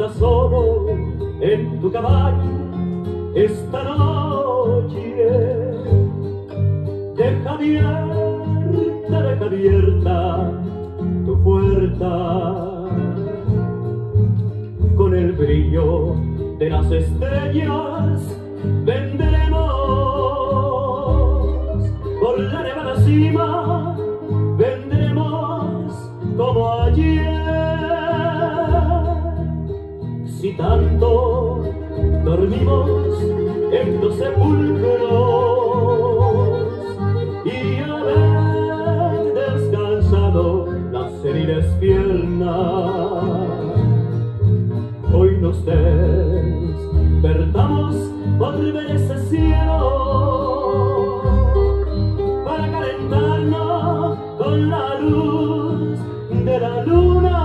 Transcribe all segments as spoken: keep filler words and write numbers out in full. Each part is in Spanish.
estás solo en tu cabaña esta noche, deja abierta, deja abierta tu puerta. Con el brillo de las estrellas vendremos por la nevada cima, vendremos como ayer. Si tanto dormimos en los sepulcros y haber descansado las heridas piernas, hoy nos despertamos por ver ese cielo, para calentarnos con la luz de la luna.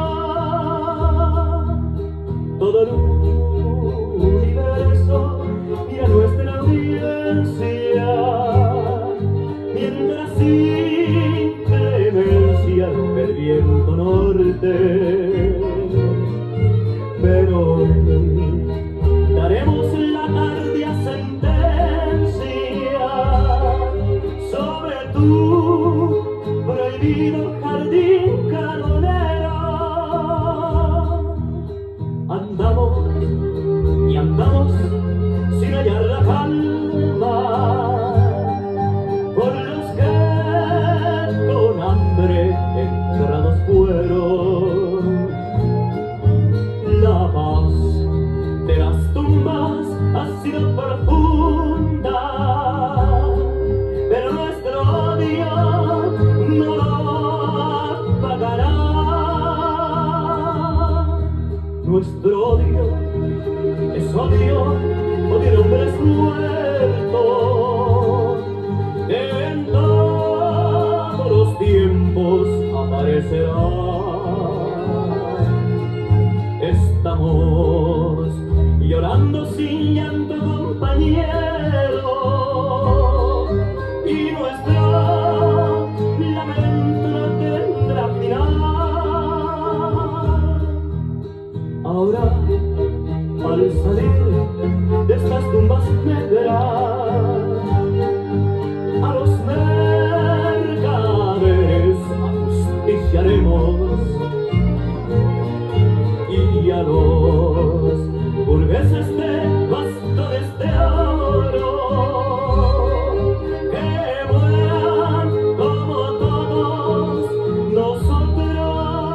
Todo el universo mira nuestra audiencia, mientras sin clemencia el viento norte. Pero hoy daremos la tardía sentencia sobre tu prohibido jardín carbonero. Andamos y andamos sin hallar la calma por los que con hambre encerrados fueron. La paz de las tumbas ha sido profunda, pero nuestro odio no lo apagará. Nuestro odio es odio, odio de hombres muertos, que en todos los tiempos aparecerá. Estamos llorando sin llanto, compañero, y nuestro lamento no tendrá final. Ahora, al salir de estas tumbas negras, a los mercaderes ajusticiaremos, y a los burgueses de bastones de oro que mueran como todos nosotros.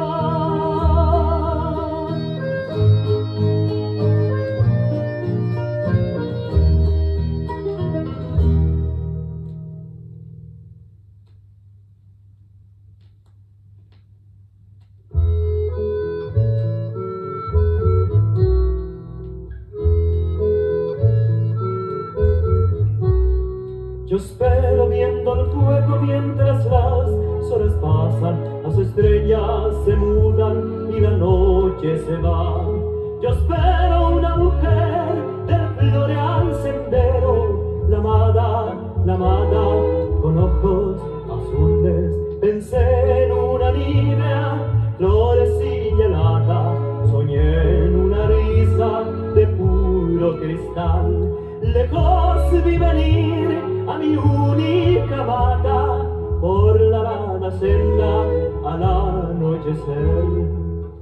Yo espero viendo el fuego mientras las horas pasan, las estrellas se mudan y la noche se va. Yo espero una mujer del floreal sendero, la amada, la amada, con ojos azules. Pensé en una niña florecilla helada, soñé en una risa de puro cristal. Lejos vi venir a mi única amada por la lana senda al anochecer.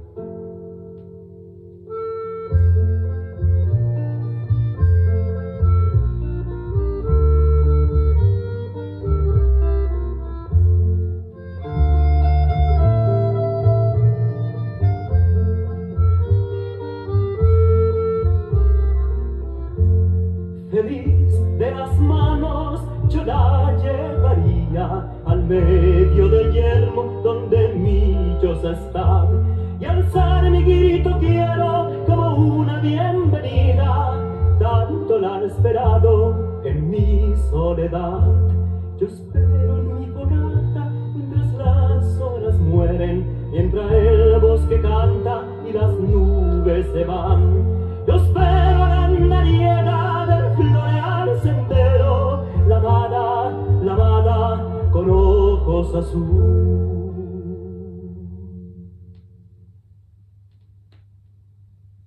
Feliz de las manos yo la llevaría al medio del yermo donde millos están, y alzar mi grito quiero como una bienvenida, tanto la he esperado en mi soledad. Yo espero en mi fogata mientras las horas mueren, mientras el bosque canta y las nubes se van. Yo espero a la andariega del floreal sendero, la amada, la amada con ojos azules.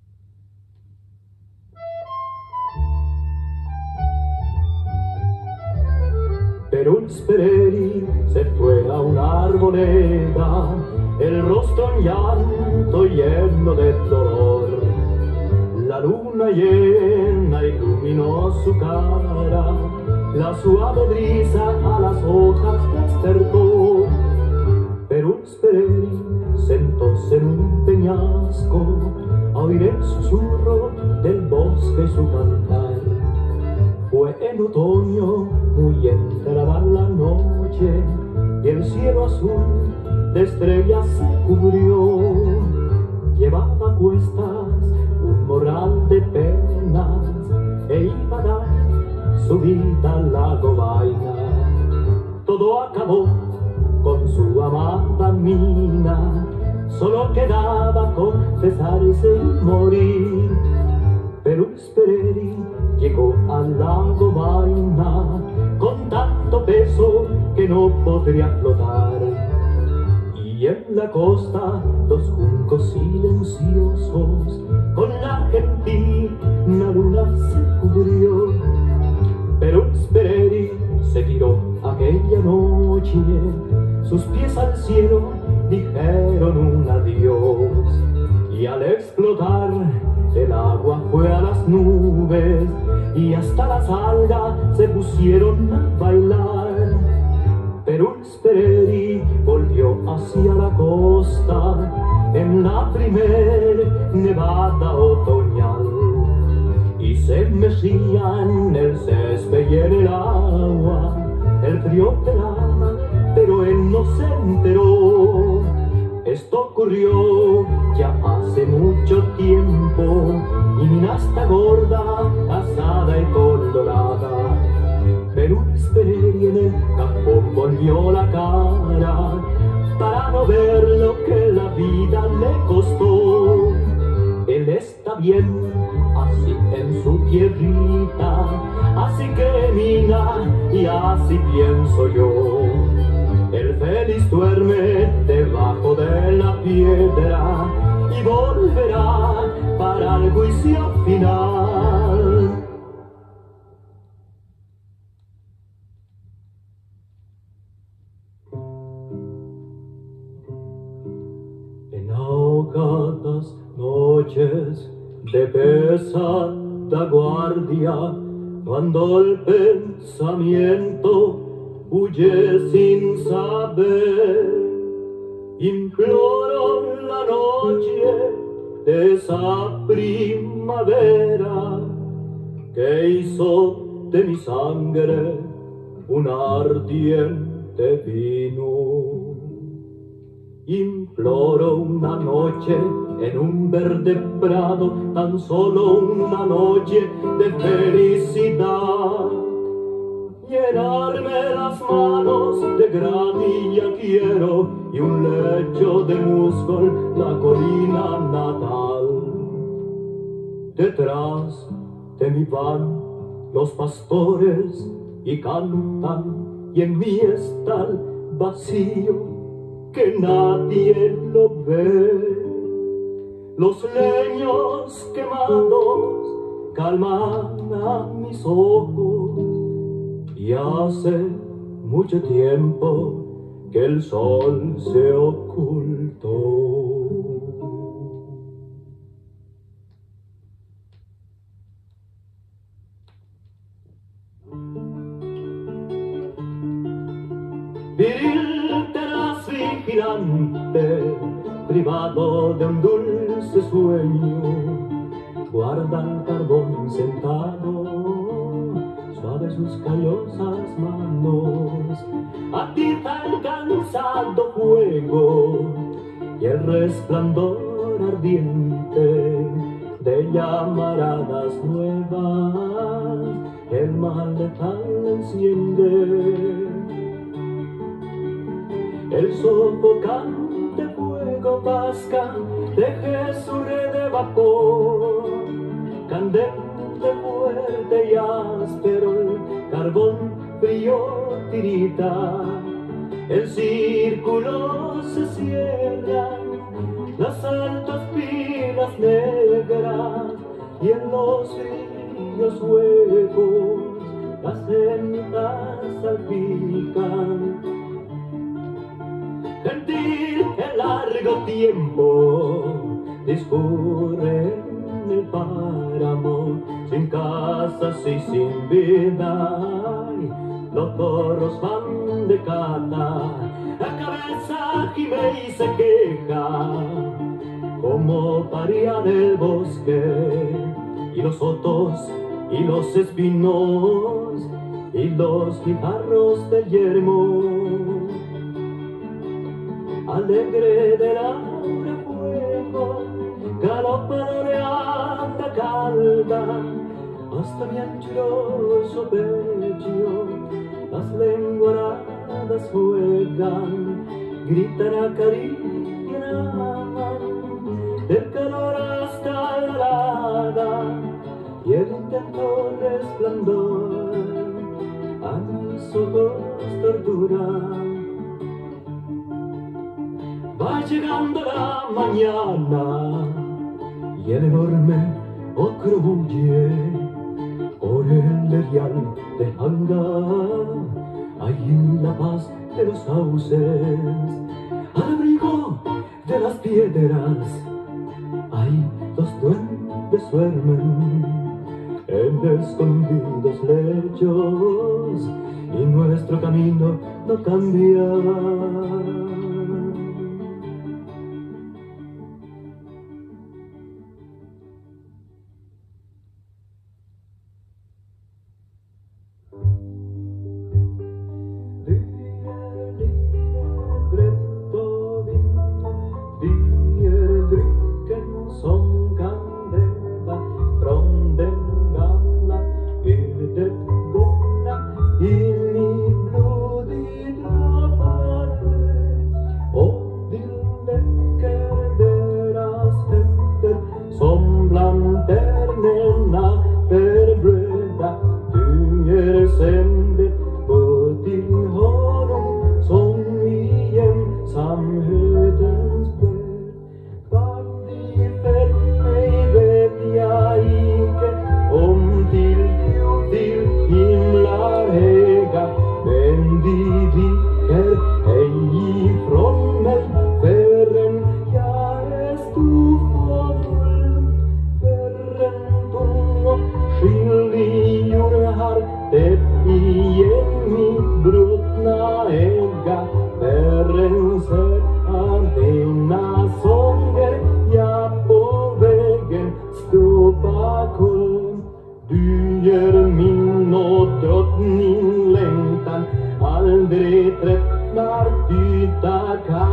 Pero Spereri se fue a una arboleda, el rostro en llanto lleno de dolor. La luna llena iluminó su cara, la suave brisa a las hojas despertó. Pero Spereri sentóse en un peñasco a oír el susurro del bosque y su cantar. Fue en otoño, muy entrada la noche, y el cielo azul de estrellas se cubrió. Llevaba a cuestas un morral de penas e iba a dar su vida a la lobaina. Todo acabó con su amada mina, solo quedaba confesarse y morir. Pero Spereri llegó al lago Vaina con tanto peso que no podría flotar. Y en la costa los juncos silenciosos con la gentina luna se cubrió. Pero Spereri se tiró aquella noche, sus pies al cielo dijeron un adiós. Y al explotar el agua fue a las nubes y hasta las algas se pusieron a bailar. Pero Spereri volvió hacia la costa en la primer nevada otoñal y se mecía en el césped y en el agua el frío pelaba, pero él no se enteró. Esto ocurrió ya hace mucho tiempo y Mina está gorda, casada y colorada. Pero Spereri en el campo volvió la cara para no ver lo que la vida le costó. Él está bien así en su tierrita, así que Mina y así pienso yo. El feliz duerme debajo de la piedra y volverá para el juicio final. En ahogadas noches de pesada guardia, cuando el pensamiento huye sin saber, imploro la noche de esa primavera que hizo de mi sangre un ardiente vino. Imploro una noche en un verde prado, tan solo una noche de felicidad. Llenarme las manos de granilla quiero y un lecho de musgo la colina natal. Detrás de mí van los pastores y cantan, y en mí está el vacío que nadie lo ve. Los leños quemados calman a mis ojos y hace mucho tiempo que el sol se ocultó. Viril tenaz vigilante, privado de un dulce sueño, guarda el carbón sentado, suave sus callosas manos, atiza el cansado fuego y el resplandor ardiente de llamaradas nuevas, el mal letal enciende. El sofocante fuego vasca teje su red de vapor, candente, fuerte y áspero, el carbón frío tirita. En círculos se cierran las altas pilas negras y en los ríos huecos las lentas salpican. Gentil el largo tiempo discurre en el páramo, sin casas y sin vida. Los toros van de cata, la cabeza gime y se queja, como parían el bosque, y los sotos y los espinos, y los guijarros del yermo. Alegre del aura fuego, galopa la oleada calda, hasta mi anchuroso pecho las lenguaradas juegan, gritan, acarician, aman, del calor hasta la alada, y el intento resplandor a mis ojos tortura. Va llegando la mañana y el enorme ocro huye por el erial de hangar, ahí en la paz de los sauces, al abrigo de las piedras, ahí los duendes duermen en escondidos lechos, y nuestro camino no cambia. Som kan leva från den gamla ödet gångna in i blodig drabbade, och vill läcker deras händer som bland tärnorna förblöda. Du ger sänder på till honom som i ensamhetens böd. Om till Gud till himla höga, men de viker ej ifrån mig förrän jag är storfull, förrän tung och skiljer har tätt igen mitt brutna öga, förrän sett av dina sånger jag på vägen stå bakom. Du gör min och drottning längtan aldrig tröttnar, ty tackar